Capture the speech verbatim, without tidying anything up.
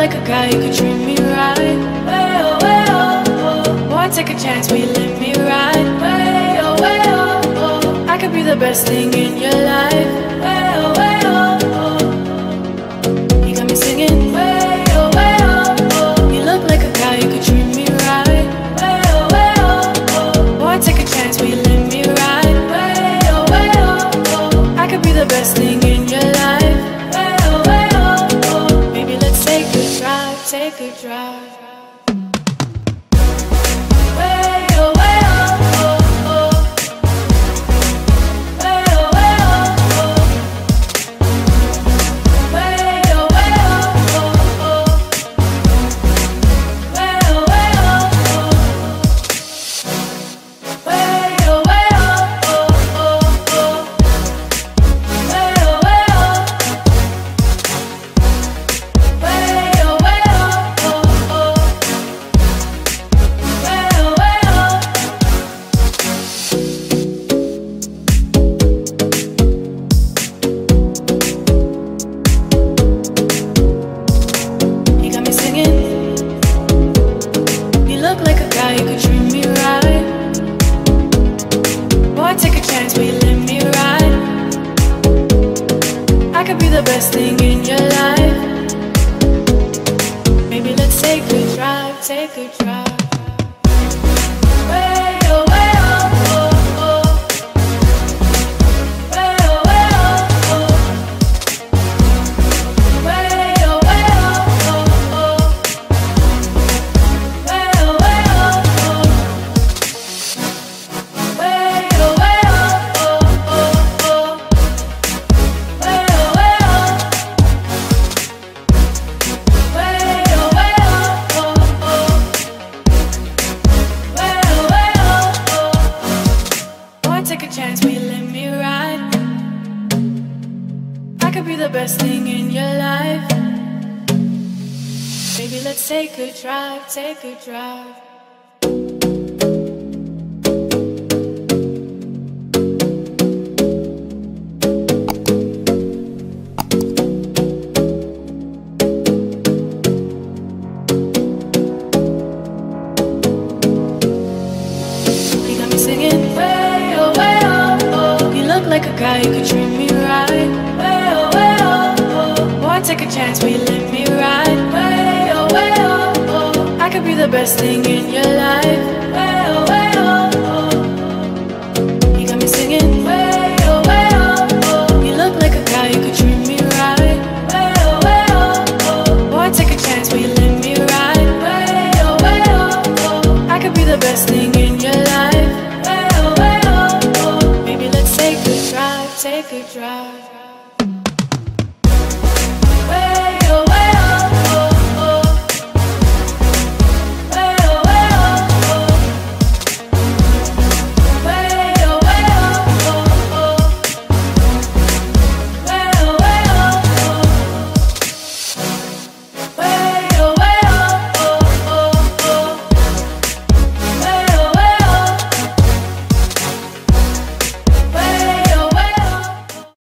like a guy, you could treat me right. Way oh, way oh, oh. Boy, take a chance, will you let me ride? Way oh, way oh, oh. I could be the best thing in your life. Way oh, way oh, oh. You got me singing. Way oh, way oh, oh. You look like a guy, you could treat me right. Way oh, way oh, oh. Boy, take a chance, will you let me ride? Way oh, way oh, oh. I could be the best thing in your life. Way oh, way oh, oh. Maybe let's take a drive, take a drive. Take a drive. You got me singing. Way oh, way oh, oh. You look like a guy, you could treat me right. Way oh, way oh, oh. Boy, take a chance, will you let me ride? Way oh, way oh, oh. I could be the best thing in your life. Way oh, way oh, oh. You got me singing. Way oh, way oh, oh. You look like a guy, you could treat me right. Way oh, way oh, oh. Boy, take a chance, will you let me ride? Way oh, way oh, oh. I could be the best thing in your life. Way oh, way oh, oh. Maybe let's take a drive, take a drive.